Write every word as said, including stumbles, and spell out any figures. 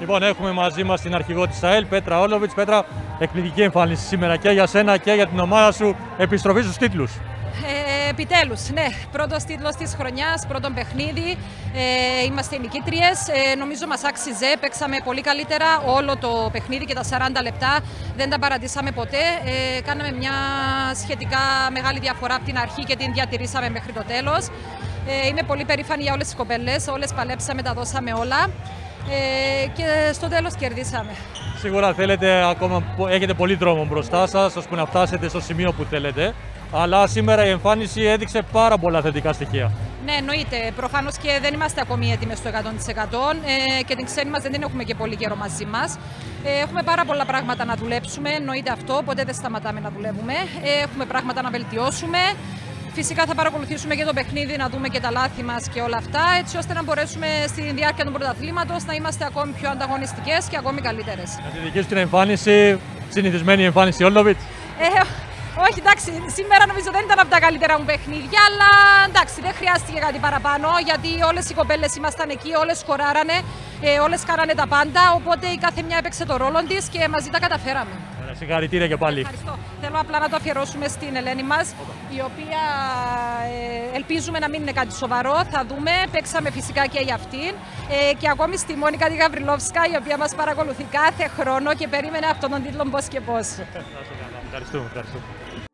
Λοιπόν, έχουμε μαζί μας την αρχηγό της ΑΕΛ, Πέτρα Όλοβιτς. Πέτρα, εκπληκτική εμφάνιση σήμερα και για σένα και για την ομάδα σου. Επιστροφή στους τίτλους. Ε, επιτέλους, ναι. Πρώτος τίτλος της χρονιάς, πρώτο παιχνίδι. Ε, είμαστε οι νικήτριες. Ε, νομίζω μας άξιζε. Παίξαμε πολύ καλύτερα όλο το παιχνίδι και τα σαράντα λεπτά. Δεν τα παρατήσαμε ποτέ. Ε, κάναμε μια σχετικά μεγάλη διαφορά από την αρχή και την διατηρήσαμε μέχρι το τέλος. Ε, είμαι πολύ περήφανη για όλες τις κοπέλες. Όλες παλέψαμε, τα δώσαμε όλα. Ε, και στο τέλος κερδίσαμε. Σίγουρα θέλετε ακόμα, έχετε πολύ δρόμο μπροστά σας, ώστε να φτάσετε στο σημείο που θέλετε. Αλλά σήμερα η εμφάνιση έδειξε πάρα πολλά θετικά στοιχεία. Ναι, εννοείται. Προφανώς και δεν είμαστε ακόμη έτοιμες στο εκατό τοις εκατό ε, και την ξένη μας δεν την έχουμε και πολύ καιρό μαζί μας. Ε, έχουμε πάρα πολλά πράγματα να δουλέψουμε, εννοείται αυτό, ποτέ δεν σταματάμε να δουλεύουμε. Ε, έχουμε πράγματα να βελτιώσουμε. Φυσικά θα παρακολουθήσουμε και το παιχνίδι, να δούμε και τα λάθη μας και όλα αυτά, έτσι ώστε να μπορέσουμε στη διάρκεια του πρωταθλήματος να είμαστε ακόμη πιο ανταγωνιστικές και ακόμη καλύτερες. Για τη δική σου την εμφάνιση, συνηθισμένη εμφάνιση Όλοβιτς. Ε, όχι, εντάξει, σήμερα νομίζω δεν ήταν από τα καλύτερα μου παιχνίδια, αλλά εντάξει, δεν χρειάστηκε κάτι παραπάνω, γιατί όλες οι κοπέλες ήμασταν εκεί, όλες σκοράρανε, ε, όλες κάνανε τα πάντα, οπότε η κάθε μια έπαιξε το ρόλο της και μαζί τα καταφέραμε. Συγχαρητήρια και πάλι. Ευχαριστώ. Θέλω απλά να το αφιερώσουμε στην Ελένη μας, η οποία ε, ελπίζουμε να μην είναι κάτι σοβαρό. Θα δούμε. Παίξαμε φυσικά και για αυτήν. Ε, και ακόμη στη Μόνικα τη Γαβριλόφσκα, η οποία μας παρακολουθεί κάθε χρόνο και περίμενε αυτόν τον τίτλο πώς και πώς. Ευχαριστούμε. ευχαριστούμε.